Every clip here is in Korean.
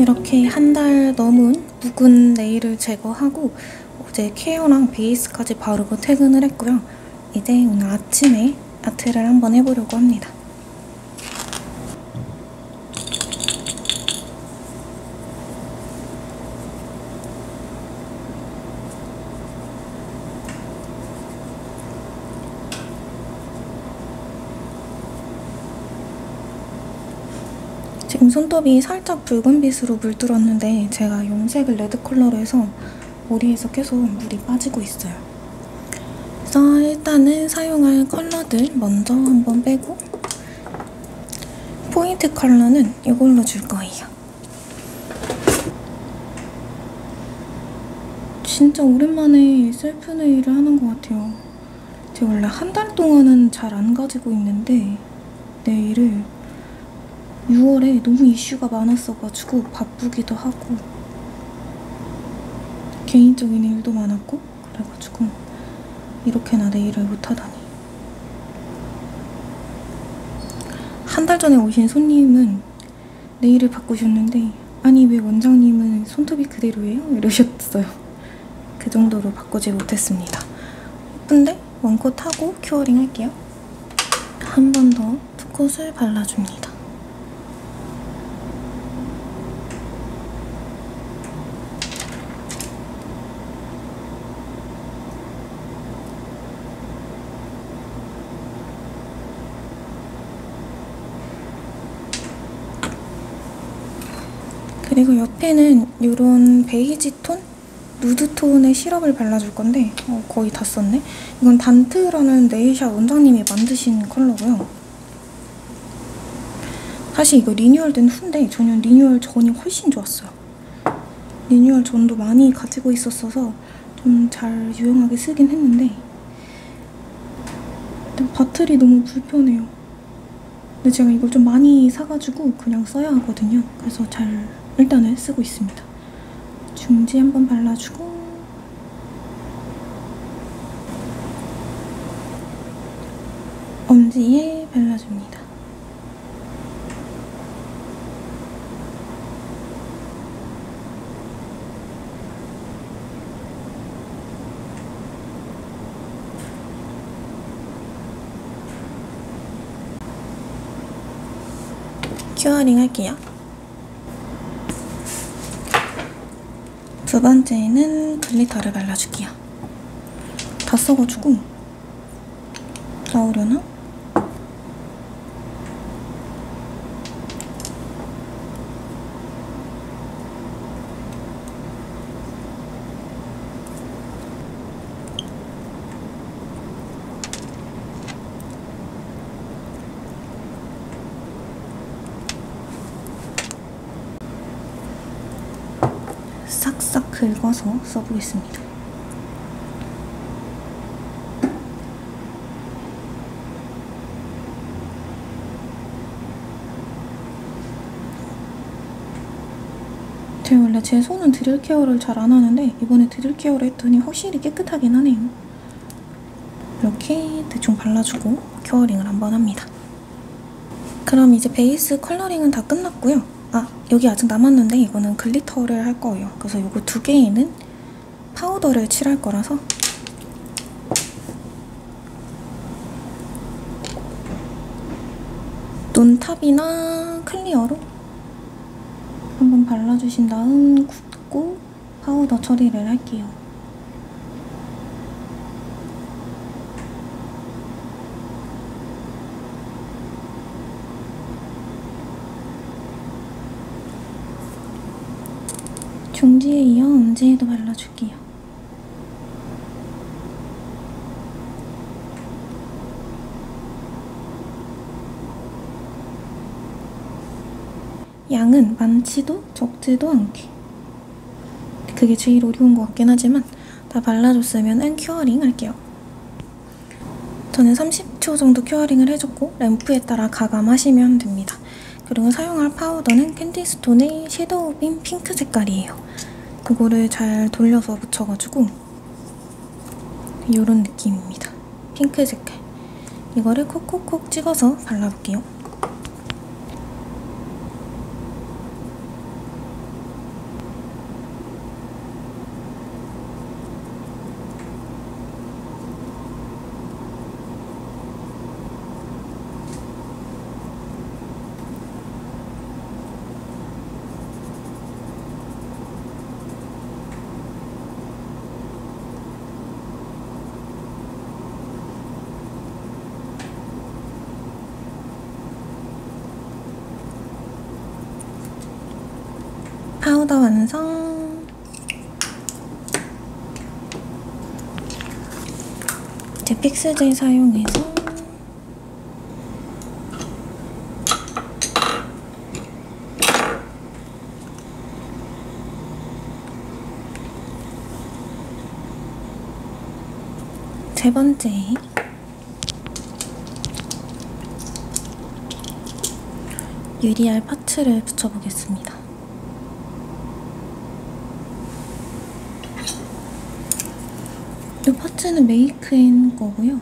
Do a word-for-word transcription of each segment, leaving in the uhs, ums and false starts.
이렇게 한 달 넘은 묵은 네일을 제거하고 어제 케어랑 베이스까지 바르고 퇴근을 했고요. 이제 오늘 아침에 아트를 한번 해보려고 합니다. 지금 손톱이 살짝 붉은빛으로 물들었는데 제가 염색을 레드 컬러로 해서 머리에서 계속 물이 빠지고 있어요. 그래서 일단은 사용할 컬러들 먼저 한번 빼고 포인트 컬러는 이걸로 줄 거예요. 진짜 오랜만에 셀프 네일을 하는 것 같아요. 제가 원래 한 달 동안은 잘 안 가지고 있는데 네일을 유월에 너무 이슈가 많았어가지고 바쁘기도 하고 개인적인 일도 많았고 그래가지고 이렇게나 네일을 못하다니. 한 달 전에 오신 손님은 네일을 바꾸셨는데 아니 왜 원장님은 손톱이 그대로예요? 이러셨어요. 그 정도로 바꾸지 못했습니다. 예쁜데 원콧 하고 큐어링 할게요. 한 번 더 투콧을 발라줍니다. 그리고 옆에는 이런 베이지 톤? 누드 톤의 시럽을 발라줄 건데 어, 거의 다 썼네? 이건 단트라는 네일샵 원장님이 만드신 컬러고요. 사실 이거 리뉴얼된 후인데 저는 리뉴얼 전이 훨씬 좋았어요. 리뉴얼 전도 많이 가지고 있었어서 좀 잘 유용하게 쓰긴 했는데 일단 바틀이 너무 불편해요. 근데 제가 이걸 좀 많이 사가지고 그냥 써야 하거든요. 그래서 잘 일단은 쓰고 있습니다. 중지 한번 발라주고 엄지에 발라줍니다. 큐어링 할게요. 두 번째는 글리터를 발라줄게요. 다 써가지고 나오려나? 싹싹 긁어서 써보겠습니다. 제가 원래 제 손은 드릴 케어를 잘 안 하는데 이번에 드릴 케어를 했더니 확실히 깨끗하긴 하네요. 이렇게 대충 발라주고 큐어링을 한번 합니다. 그럼 이제 베이스 컬러링은 다 끝났고요. 아, 여기 아직 남았는데 이거는 글리터를 할 거예요. 그래서 이거 두 개에는 파우더를 칠할 거라서 눈탑이나 클리어로 한번 발라주신 다음 굳고 파우더 처리를 할게요. 중지에 이어 엄지에도 발라줄게요. 양은 많지도 적지도 않게. 그게 제일 어려운 것 같긴 하지만 다 발라줬으면 큐어링 할게요. 저는 삼십 초 정도 큐어링을 해줬고 램프에 따라 가감하시면 됩니다. 그리고 사용할 파우더는 캔디스톤의 섀도우 빔 핑크 색깔이에요. 그거를 잘 돌려서 묻혀가지고 이런 느낌입니다. 핑크 색깔. 이거를 콕콕콕 찍어서 발라볼게요. 완성이다 완성. 이제 픽스젤 사용해서 세 번째 유리알 파츠를 붙여보겠습니다. 이 파츠는 메이크인 거고요.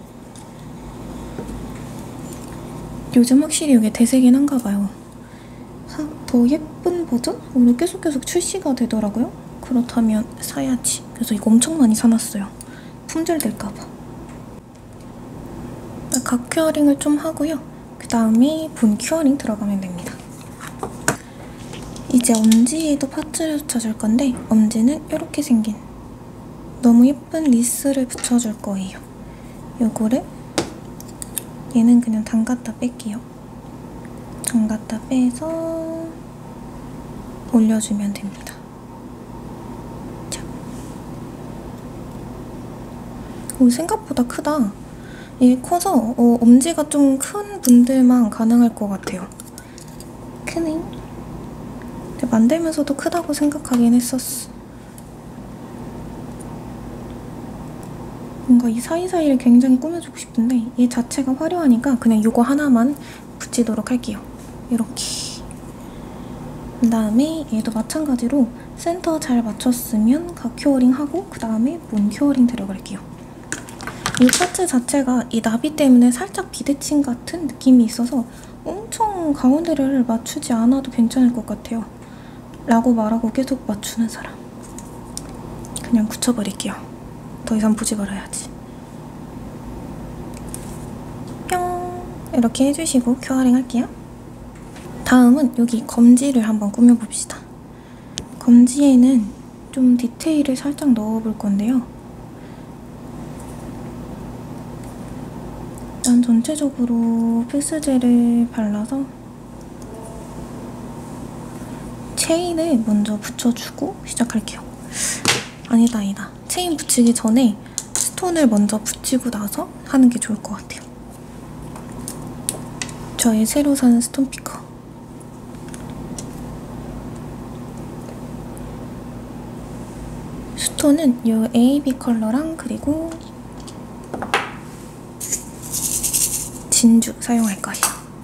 요즘 확실히 이게 대세긴 한가 봐요. 더 예쁜 버전으로 계속 계속 출시가 되더라고요. 그렇다면 사야지. 그래서 이거 엄청 많이 사놨어요. 품절될까봐. 각 큐어링을 좀 하고요. 그 다음에 본 큐어링 들어가면 됩니다. 이제 엄지에도 파츠를 붙여줄 건데 엄지는 이렇게 생긴 너무 예쁜 리스를 붙여줄 거예요. 요거를 얘는 그냥 담갔다 뺄게요. 담갔다 빼서 올려주면 됩니다. 자. 오, 생각보다 크다. 이게 커서 어, 엄지가 좀 큰 분들만 가능할 것 같아요. 크네. 만들면서도 크다고 생각하긴 했었어. 뭔가 이 사이사이를 굉장히 꾸며주고 싶은데 얘 자체가 화려하니까 그냥 이거 하나만 붙이도록 할게요. 이렇게. 그 다음에 얘도 마찬가지로 센터 잘 맞췄으면 각 큐어링 하고 그 다음에 문 큐어링 들어갈게요. 이 파츠 자체가 이 나비 때문에 살짝 비대칭 같은 느낌이 있어서 엄청 가운데를 맞추지 않아도 괜찮을 것 같아요. 라고 말하고 계속 맞추는 사람. 그냥 굳혀버릴게요. 더 이상 보지 말아야지. 뿅! 이렇게 해주시고 큐어링 할게요. 다음은 여기 검지를 한번 꾸며봅시다. 검지에는 좀 디테일을 살짝 넣어볼 건데요. 일단 전체적으로 픽스젤을 발라서 체인을 먼저 붙여주고 시작할게요. 아니다 아니다. 체인 붙이기 전에 스톤을 먼저 붙이고 나서 하는 게 좋을 것 같아요. 저의 새로 산 스톤 피커. 스톤은 이 에이비 컬러랑 그리고 진주 사용할 거예요.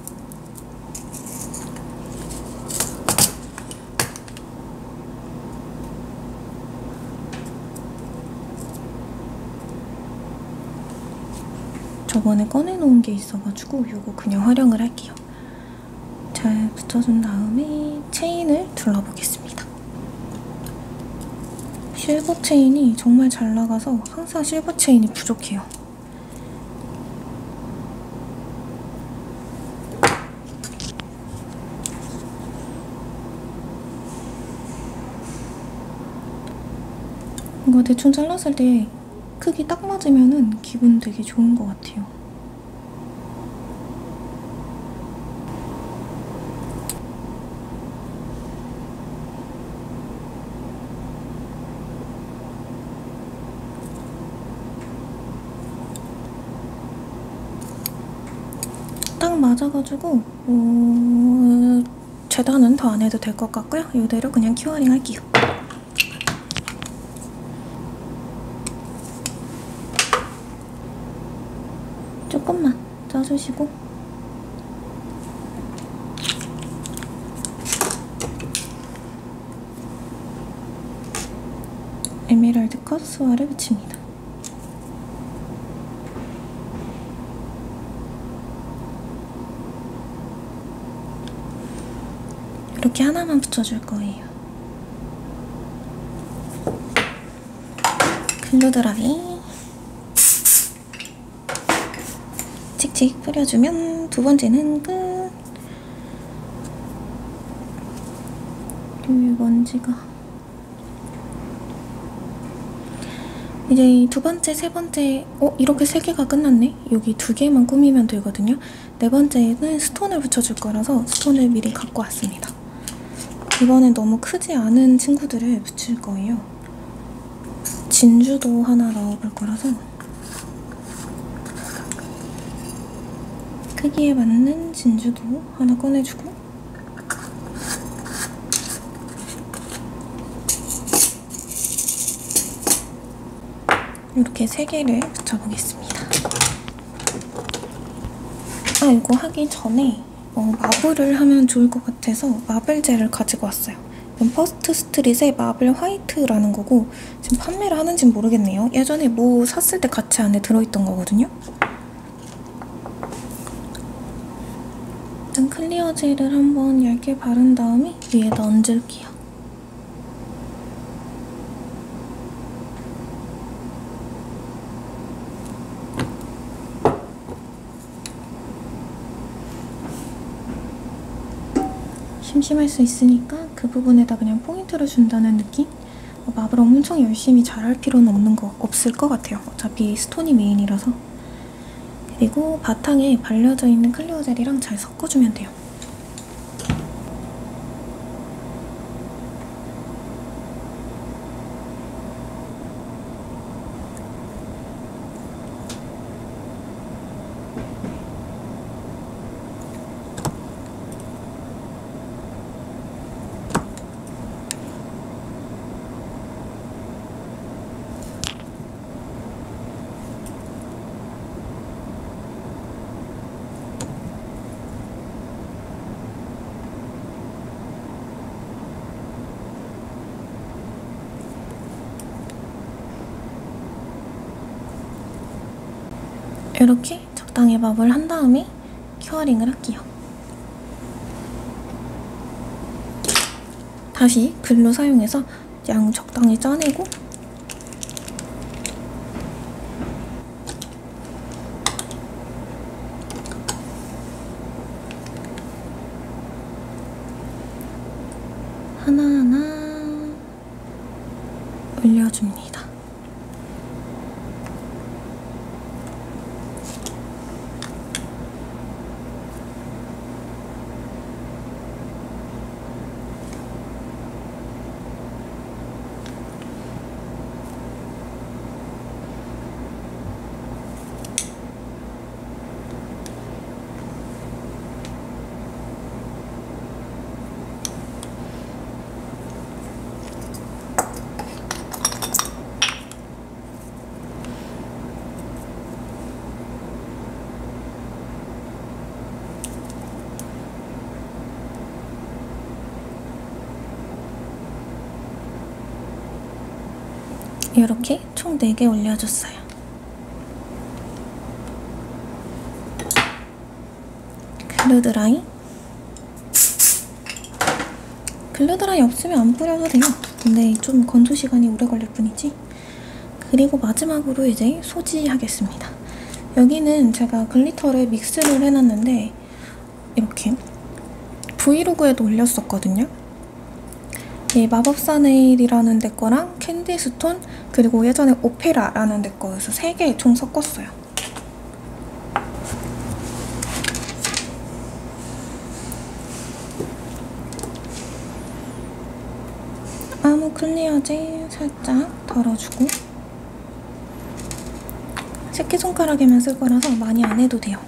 저번에 꺼내놓은 게 있어가지고 이거 그냥 활용을 할게요. 잘 붙여준 다음에 체인을 둘러보겠습니다. 실버 체인이 정말 잘 나가서 항상 실버 체인이 부족해요. 이거 대충 잘랐을 때 크기 딱 맞으면은 기분 되게 좋은 것 같아요. 딱 맞아가지고 어... 재단은 더 안 해도 될 것 같고요. 이대로 그냥 큐어링 할게요. 조금만 짜주시고 에메랄드 컷 수화를 붙입니다. 이렇게 하나만 붙여줄 거예요. 글루 드라이 칙칙 뿌려주면 두 번째는 끝. 여기 먼지가. 이제 두 번째, 세 번째, 어? 이렇게 세 개가 끝났네? 여기 두 개만 꾸미면 되거든요. 네 번째는 스톤을 붙여줄 거라서 스톤을 미리 갖고 왔습니다. 이번엔 너무 크지 않은 친구들을 붙일 거예요. 진주도 하나 넣어볼 거라서 크기에 맞는 진주도 하나 꺼내주고, 이렇게 세 개를 붙여보겠습니다. 아, 이거 하기 전에 어, 마블을 하면 좋을 것 같아서 마블 젤을 가지고 왔어요. 이건 퍼스트 스트릿의 마블 화이트라는 거고, 지금 판매를 하는지는 모르겠네요. 예전에 뭐 샀을 때 같이 안에 들어있던 거거든요. 일단 클리어 젤을 한번 얇게 바른 다음에 위에다 얹을게요. 심심할 수 있으니까 그 부분에다 그냥 포인트를 준다는 느낌? 어, 마블 엄청 열심히 잘할 필요는 없는 거, 없을 것 같아요. 어차피 스톤이 메인이라서. 그리고 바탕에 발려져 있는 클리어 젤이랑 잘 섞어주면 돼요. 이렇게 적당히 마블 한 다음에 큐어링을 할게요. 다시 글루 사용해서 양 적당히 짜내고, 하나하나 올려줍니다. 이렇게 총 네 개 올려줬어요. 글루드라이. 글루드라이 없으면 안 뿌려도 돼요. 근데 좀 건조 시간이 오래 걸릴 뿐이지. 그리고 마지막으로 이제 소지하겠습니다. 여기는 제가 글리터를 믹스를 해놨는데 이렇게 브이로그에도 올렸었거든요. 이 마법사 네일이라는 데 거랑 캔디스톤, 그리고 예전에 오페라라는 데 거에서 세 개 총 섞었어요. 아무 클리어젤 살짝 덜어주고, 새끼손가락에만 쓸 거라서 많이 안 해도 돼요.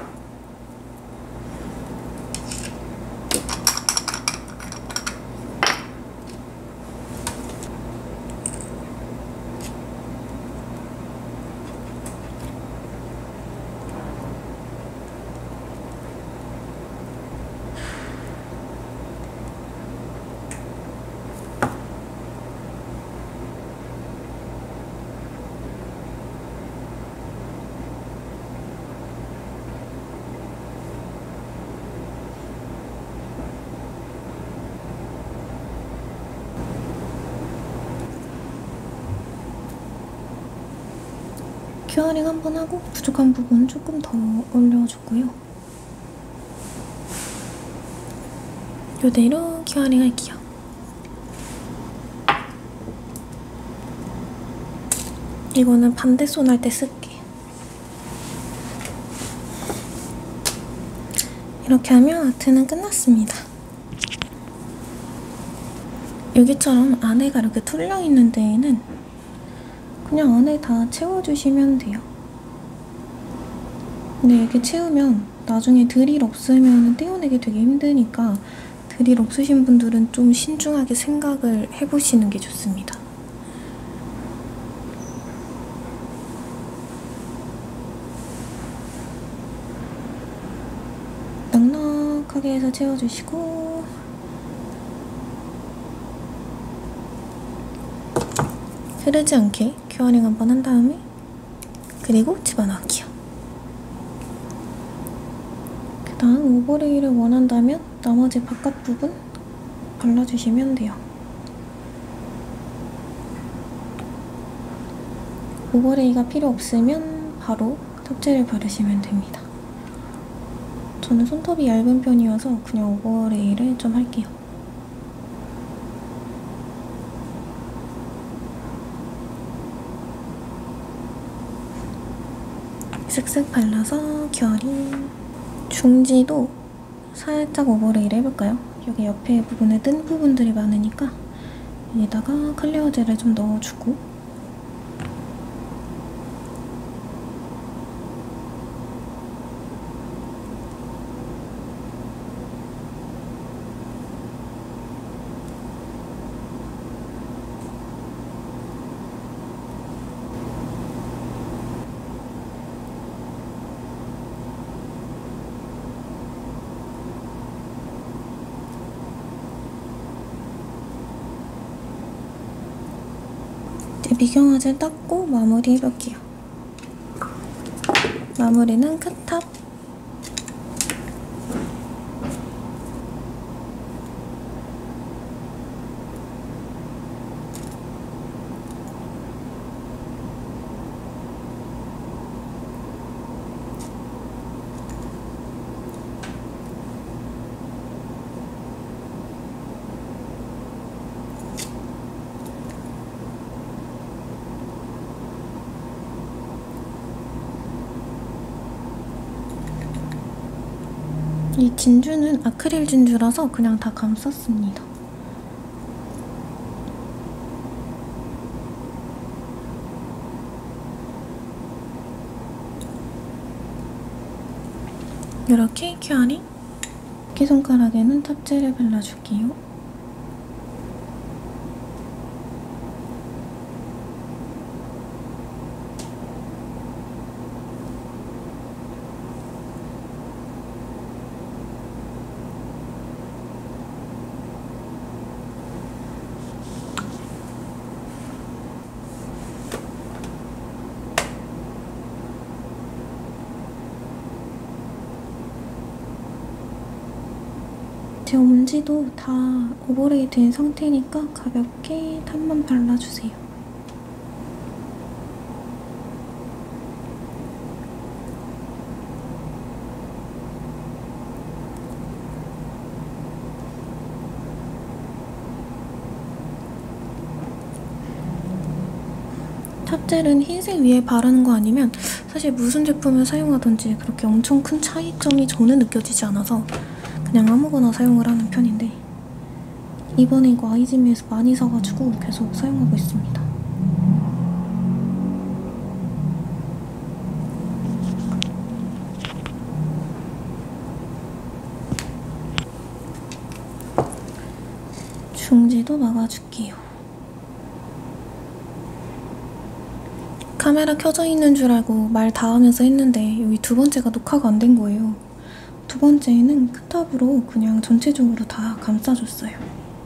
큐어링 한 번 하고 부족한 부분 조금 더 올려주고요. 이대로 큐어링 할게요. 이거는 반대 손 할 때 쓸게요. 이렇게 하면 아트는 끝났습니다. 여기처럼 안에가 이렇게 툴려 있는 데에는 그냥 안에 다 채워주시면 돼요. 근데 이렇게 채우면 나중에 드릴 없으면 떼어내기 되게 힘드니까 드릴 없으신 분들은 좀 신중하게 생각을 해보시는 게 좋습니다. 넉넉하게 해서 채워주시고 흐르지 않게 큐어링 한번 한 다음에 그리고 집어넣을게요. 그 다음 오버레이를 원한다면 나머지 바깥 부분 발라주시면 돼요. 오버레이가 필요 없으면 바로 탑재를 바르시면 됩니다. 저는 손톱이 얇은 편이어서 그냥 오버레이를 좀 할게요. 쓱쓱 발라서 큐어링. 중지도 살짝 오버레이를 해볼까요? 여기 옆에 부분에 뜬 부분들이 많으니까 여기다가 클리어 젤을 좀 넣어주고 이제 미경화질 닦고 마무리 해볼게요. 마무리는 크탑. 이 진주는 아크릴 진주라서 그냥 다 감쌌습니다. 이렇게 큐어링. 새끼손가락에는 탑재를 발라줄게요. 제 엄지도 다 오버레이 된 상태니까 가볍게 탑만 발라주세요. 탑젤은 흰색 위에 바르는 거 아니면 사실 무슨 제품을 사용하든지 그렇게 엄청 큰 차이점이 저는 느껴지지 않아서 그냥 아무거나 사용을 하는 편인데 이번에 이거 아이즈미에서 많이 사가지고 계속 사용하고 있습니다. 중지도 막아줄게요. 카메라 켜져 있는 줄 알고 말 다 하면서 했는데 여기 두 번째가 녹화가 안 된 거예요. 두 번째는 크탑으로 그냥 전체적으로 다 감싸줬어요.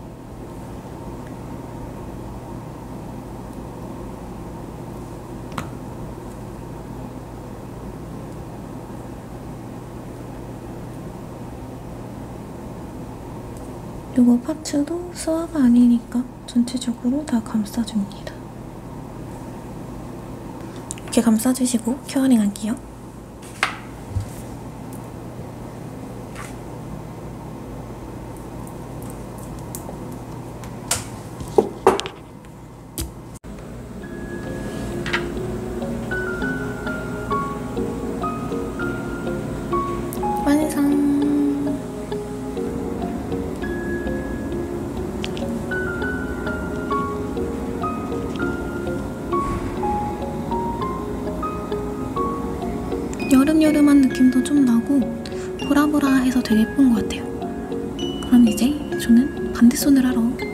이거 파츠도 스와가 아니니까 전체적으로 다 감싸줍니다. 이렇게 감싸주시고 큐어링 할게요. 완성! 여름여름한 느낌도 좀 나고 보라보라해서 되게 예쁜 것 같아요. 그럼 이제 저는 반대 손을 하러